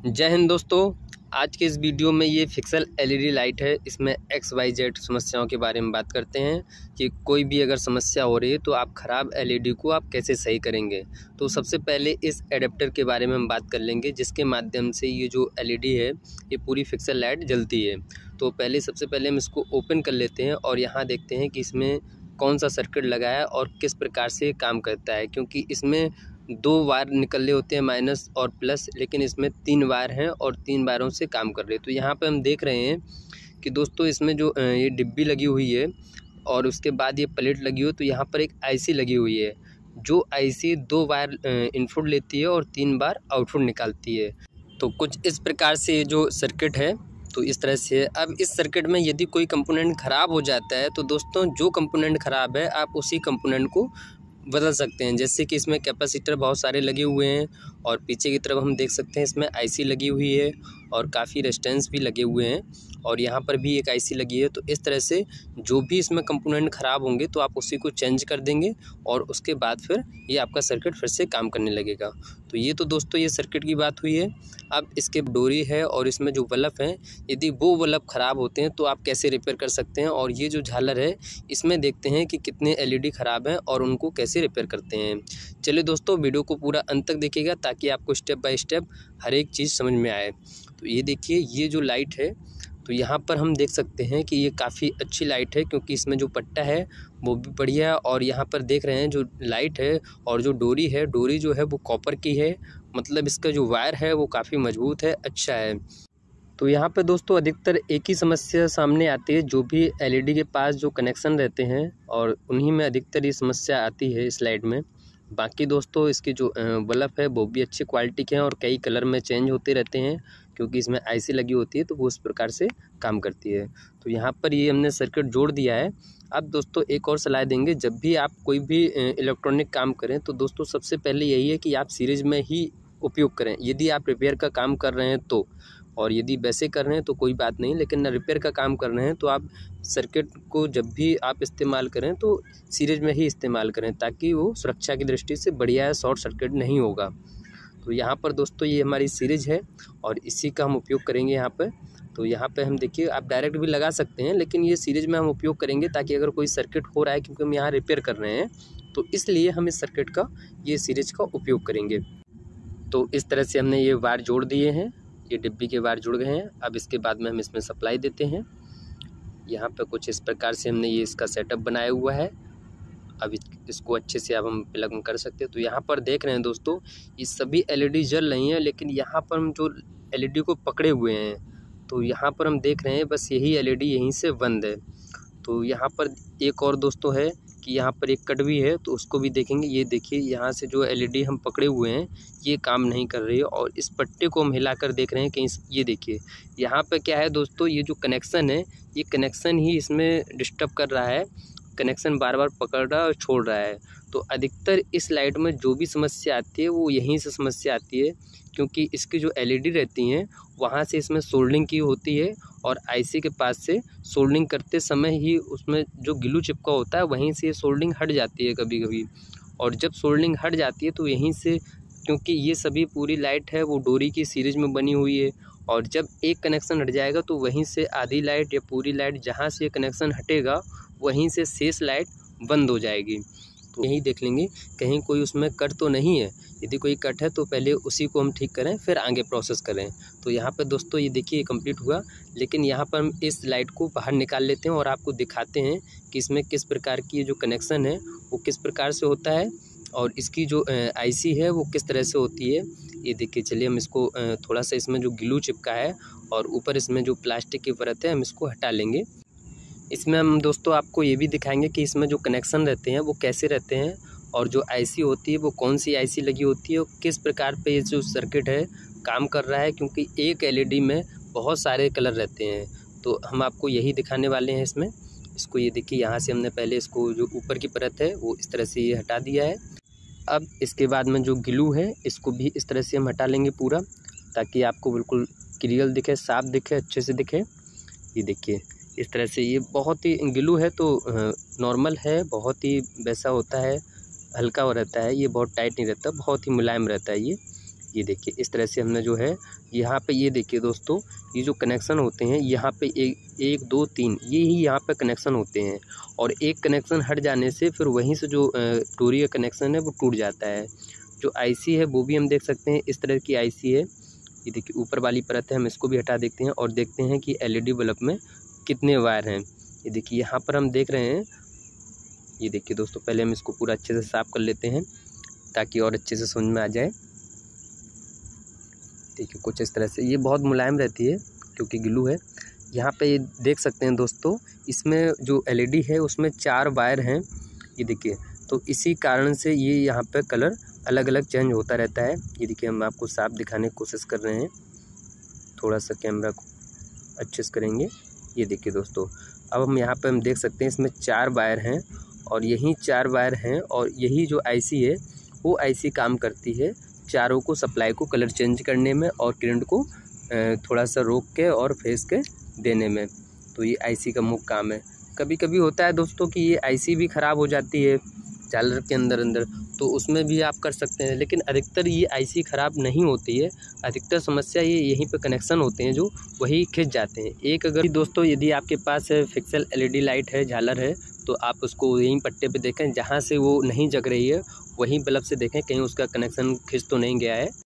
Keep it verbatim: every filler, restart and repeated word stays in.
जय हिंद दोस्तों। आज के इस वीडियो में ये फिक्सल एलईडी लाइट है। इसमें एक्स वाई जेड समस्याओं के बारे में बात करते हैं कि कोई भी अगर समस्या हो रही है तो आप ख़राब एलईडी को आप कैसे सही करेंगे। तो सबसे पहले इस एडेप्टर के बारे में हम बात कर लेंगे, जिसके माध्यम से ये जो एलईडी है ये पूरी फिक्सल लाइट जलती है। तो पहले सबसे पहले हम इसको ओपन कर लेते हैं और यहाँ देखते हैं कि इसमें कौन सा सर्किट लगा है और किस प्रकार से काम करता है। क्योंकि इसमें दो वायर निकले होते हैं, माइनस और प्लस, लेकिन इसमें तीन वायर हैं और तीन वायरों से काम कर रहे हैं। तो यहाँ पे हम देख रहे हैं कि दोस्तों इसमें जो ये डिब्बी लगी हुई है और उसके बाद ये प्लेट लगी हुई है, तो यहाँ पर एक आईसी लगी हुई है। जो आईसी दो वायर इनपुट लेती है और तीन बार आउटपुट निकालती है। तो कुछ इस प्रकार से ये जो सर्किट है तो इस तरह से। अब इस सर्किट में यदि कोई कंपोनेंट ख़राब हो जाता है तो दोस्तों जो कंपोनेंट ख़राब है आप उसी कंपोनेंट को बदल सकते हैं। जैसे कि इसमें कैपेसिटर बहुत सारे लगे हुए हैं और पीछे की तरफ हम देख सकते हैं इसमें आईसी लगी हुई है और काफ़ी रेजिस्टेंस भी लगे हुए हैं और यहाँ पर भी एक आईसी लगी है। तो इस तरह से जो भी इसमें कंपोनेंट ख़राब होंगे तो आप उसी को चेंज कर देंगे और उसके बाद फिर ये आपका सर्किट फिर से काम करने लगेगा। तो ये तो दोस्तों ये सर्किट की बात हुई है। अब इसके डोरी है और इसमें जो बल्ब हैं, यदि वो बल्ब ख़राब होते हैं तो आप कैसे रिपेयर कर सकते हैं। और ये जो झालर है इसमें देखते हैं कि कितने एलईडी ख़राब हैं और उनको कैसे रिपेयर करते हैं। चलिए दोस्तों, वीडियो को पूरा अंत तक देखिएगा ताकि आपको स्टेप बाय स्टेप हर एक चीज़ समझ में आए। तो ये देखिए, ये जो लाइट है तो यहाँ पर हम देख सकते हैं कि ये काफ़ी अच्छी लाइट है, क्योंकि इसमें जो पट्टा है वो भी बढ़िया है। और यहाँ पर देख रहे हैं जो लाइट है और जो डोरी है, डोरी जो है वो कॉपर की है, मतलब इसका जो वायर है वो काफ़ी मजबूत है, अच्छा है। तो यहाँ पे दोस्तों अधिकतर एक ही समस्या सामने आती है, जो भी एलईडी के पास जो कनेक्शन रहते हैं और उन्हीं में अधिकतर ये समस्या आती है इस लाइट में। बाकी दोस्तों इसके जो बल्ब है वो भी अच्छी क्वालिटी के हैं और कई कलर में चेंज होते रहते हैं, क्योंकि इसमें आईसी लगी होती है तो वो उस प्रकार से काम करती है। तो यहाँ पर ये हमने सर्किट जोड़ दिया है। अब दोस्तों एक और सलाह देंगे, जब भी आप कोई भी इलेक्ट्रॉनिक काम करें तो दोस्तों सबसे पहले यही है कि आप सीरीज में ही उपयोग करें। यदि आप रिपेयर का काम कर रहे हैं तो, और यदि वैसे कर रहे हैं तो कोई बात नहीं, लेकिन ना रिपेयर का काम कर रहे हैं तो आप सर्किट को जब भी आप इस्तेमाल करें तो सीरीज में ही इस्तेमाल करें, ताकि वो सुरक्षा की दृष्टि से बढ़िया है, शॉर्ट सर्किट नहीं होगा। तो यहाँ पर दोस्तों ये हमारी सीरीज है और इसी का हम उपयोग करेंगे यहाँ पर। तो यहाँ पे हम देखिए, आप डायरेक्ट भी लगा सकते हैं, लेकिन ये सीरीज में हम उपयोग करेंगे ताकि अगर कोई सर्किट हो रहा है, क्योंकि हम यहाँ रिपेयर कर रहे हैं, तो इसलिए हम इस सर्किट का ये सीरीज का उपयोग करेंगे। तो इस तरह से हमने ये वायर जोड़ दिए हैं, ये डिब्बी के वायर जुड़ गए हैं। अब इसके बाद में हम इसमें सप्लाई देते हैं। यहाँ पे कुछ इस प्रकार से हमने ये इसका सेटअप बनाया हुआ है। अब इसको अच्छे से अब हम प्लग कर सकते हैं। तो यहाँ पर देख रहे हैं दोस्तों, ये सभी एलईडी जल रही हैं, लेकिन यहाँ पर हम जो एलईडी को पकड़े हुए हैं तो यहाँ पर हम देख रहे हैं बस यही एलईडी यहीं से बंद है। तो यहाँ पर एक और दोस्तों है कि यहाँ पर एक कट भी है, तो उसको भी देखेंगे। ये देखिए, यहाँ से जो एलईडी हम पकड़े हुए हैं ये काम नहीं कर रही है और इस पट्टे को हम हिलाकर देख रहे हैं कि ये देखिए यहाँ पे क्या है दोस्तों, ये जो कनेक्शन है ये कनेक्शन ही इसमें डिस्टर्ब कर रहा है, कनेक्शन बार बार पकड़ रहा है और छोड़ रहा है। तो अधिकतर इस लाइट में जो भी समस्या आती है वो यहीं से समस्या आती है, क्योंकि इसकी जो एलईडी रहती हैं वहाँ से इसमें सोल्डरिंग की होती है और आईसी के पास से सोल्डरिंग करते समय ही उसमें जो ग्लू चिपका होता है वहीं से सोल्डरिंग हट जाती है कभी कभी। और जब सोल्डरिंग हट जाती है तो यहीं से, क्योंकि ये सभी पूरी लाइट है वो डोरी की सीरीज में बनी हुई है, और जब एक कनेक्शन हट जाएगा तो वहीं से आधी लाइट या पूरी लाइट जहाँ से कनेक्शन हटेगा वहीं से शेष लाइट बंद हो जाएगी। तो यही देख लेंगे कहीं कोई उसमें कट तो नहीं है। यदि कोई कट है तो पहले उसी को हम ठीक करें, फिर आगे प्रोसेस करें। तो यहाँ पर दोस्तों ये देखिए ये कंप्लीट हुआ, लेकिन यहाँ पर हम इस लाइट को बाहर निकाल लेते हैं और आपको दिखाते हैं कि इसमें किस प्रकार की जो कनेक्शन है वो किस प्रकार से होता है और इसकी जो आईसी है वो किस तरह से होती है। ये देखिए, चलिए हम इसको थोड़ा सा, इसमें जो ग्लू चिपका है और ऊपर इसमें जो प्लास्टिक की परत है हम इसको हटा लेंगे। इसमें हम दोस्तों आपको ये भी दिखाएंगे कि इसमें जो कनेक्शन रहते हैं वो कैसे रहते हैं और जो आईसी होती है वो कौन सी आईसी लगी होती है और किस प्रकार पे ये जो सर्किट है काम कर रहा है, क्योंकि एक एलईडी में बहुत सारे कलर रहते हैं। तो हम आपको यही दिखाने वाले हैं इसमें। इसको ये देखिए, यहाँ से हमने पहले इसको जो ऊपर की परत है वो इस तरह से ये हटा दिया है। अब इसके बाद में जो ग्लू है इसको भी इस तरह से हम हटा लेंगे पूरा, ताकि आपको बिल्कुल क्लियर दिखे, साफ दिखे, अच्छे से दिखे। ये देखिए इस तरह से, ये बहुत ही ग्लू है तो नॉर्मल है, बहुत ही वैसा होता है, हल्का हो रहता है, ये बहुत टाइट नहीं रहता, बहुत ही मुलायम रहता है ये। ये देखिए इस तरह से हमने जो है यहाँ पे ये देखिए दोस्तों, ये जो कनेक्शन होते हैं यहाँ पे एक एक दो तीन ये ही यहाँ पे कनेक्शन होते हैं, और एक कनेक्शन हट जाने से फिर वहीं से जो डोरी का कनेक्शन है वो टूट जाता है। जो आईसी है वो भी हम देख सकते हैं, इस तरह की आईसी है। ये देखिए ऊपर वाली परत है, हम इसको भी हटा देखते हैं और देखते हैं कि एलईडी बल्ब में कितने वायर हैं। ये देखिए यहाँ पर हम देख रहे हैं, ये देखिए दोस्तों पहले हम इसको पूरा अच्छे से साफ़ कर लेते हैं ताकि और अच्छे से समझ में आ जाए। देखिए कुछ इस तरह से, ये बहुत मुलायम रहती है क्योंकि ग्लू है। यहाँ पे ये देख सकते हैं दोस्तों, इसमें जो एलईडी है उसमें चार वायर हैं, ये देखिए, तो इसी कारण से ये यहाँ पे कलर अलग अलग चेंज होता रहता है। ये देखिए हम आपको साफ दिखाने की कोशिश कर रहे हैं, थोड़ा सा कैमरा को अच्छे से करेंगे। ये देखिए दोस्तों, अब हम यहाँ पे हम देख सकते हैं इसमें चार वायर हैं और यही चार वायर हैं और यही जो आईसी है वो आईसी काम करती है चारों को सप्लाई को कलर चेंज करने में और करंट को थोड़ा सा रोक के और फेस के देने में। तो ये आईसी का मुख्य काम है। कभी कभी होता है दोस्तों कि ये आईसी भी ख़राब हो जाती है झालर के अंदर अंदर, तो उसमें भी आप कर सकते हैं, लेकिन अधिकतर ये आईसी ख़राब नहीं होती है। अधिकतर समस्या ये यहीं पे कनेक्शन होते हैं जो वही खिंच जाते हैं। एक अगर दोस्तों यदि आपके पास फिक्सल एलईडी लाइट है, झालर है, तो आप उसको यहीं पट्टे पे देखें, जहाँ से वो नहीं जग रही है वहीं बल्ब से देखें कहीं उसका कनेक्शन खिंच तो नहीं गया है।